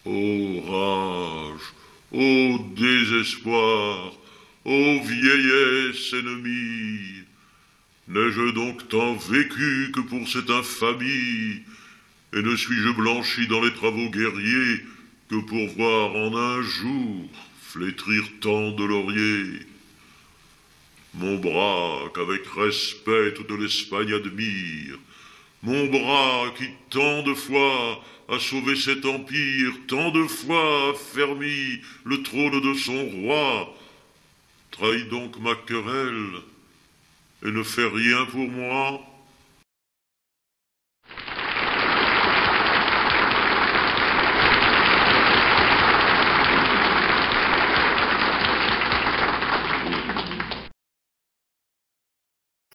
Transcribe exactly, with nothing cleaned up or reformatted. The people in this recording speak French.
Ô rage, ô désespoir, ô vieillesse ennemie, n'ai-je donc tant vécu que pour cette infamie, et ne suis-je blanchi dans les travaux guerriers que pour voir en un jour flétrir tant de lauriers? Mon bras qu'avec respect toute l'Espagne admire, mon bras qui tant de fois a sauvé cet empire, tant de fois a fermi le trône de son roi, trahit donc ma querelle et ne fait rien pour moi?